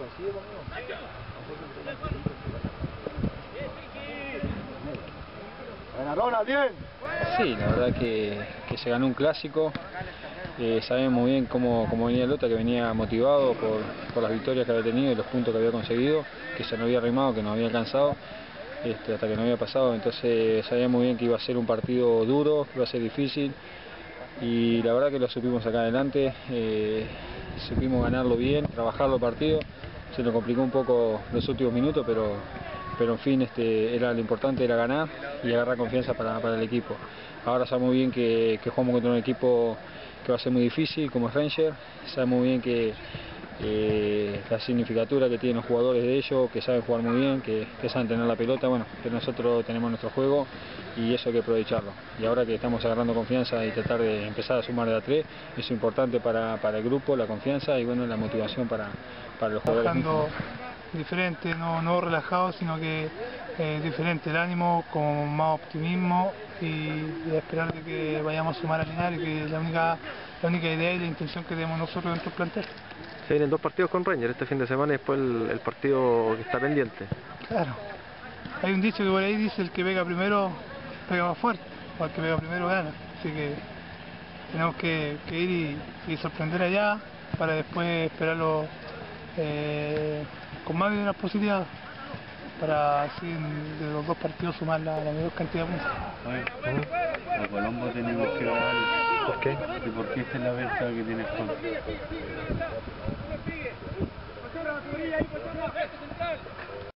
Buena, Ronald, bien. Sí, la verdad que se ganó un clásico. Sabemos muy bien cómo venía Lota, que venía motivado por las victorias que había tenido y los puntos que había conseguido, que se nos había arrimado, que nos había alcanzado hasta que no había pasado. Entonces sabíamos muy bien que iba a ser un partido duro, que iba a ser difícil, y la verdad que lo supimos sacar adelante. Supimos ganarlo bien, trabajarlo el partido. Se nos complicó un poco los últimos minutos, pero en fin, lo importante era ganar y agarrar confianza para el equipo. Ahora sabemos bien que jugamos contra un equipo que va a ser muy difícil, como es Ranger. Sabemos bien que la significatura que tienen los jugadores de ellos, que saben jugar muy bien, que saben tener la pelota, bueno, que nosotros tenemos nuestro juego y eso hay que aprovecharlo. Y ahora que estamos agarrando confianza y tratar de empezar a sumar de a tres, es importante para el grupo, la confianza y bueno, la motivación para los jugadores. Trabajando diferente, no relajado, sino que diferente el ánimo, con más optimismo y esperar de que vayamos a sumar a Linares, que es la única idea y la intención que tenemos nosotros dentro del plantel. Se vienen 2 partidos con Ranger este fin de semana y después el partido que está pendiente. Claro, hay un dicho que por ahí dice: el que pega primero pega más fuerte, o el que pega primero gana, así que tenemos que ir y sorprender allá para después esperarlo con más ganas positivas para así de los 2 partidos sumar la mayor cantidad de puntos. A Colombo tenemos que ganar. ¿Por qué? ¿Y por qué esta es la ventaja que tiene el Colombo?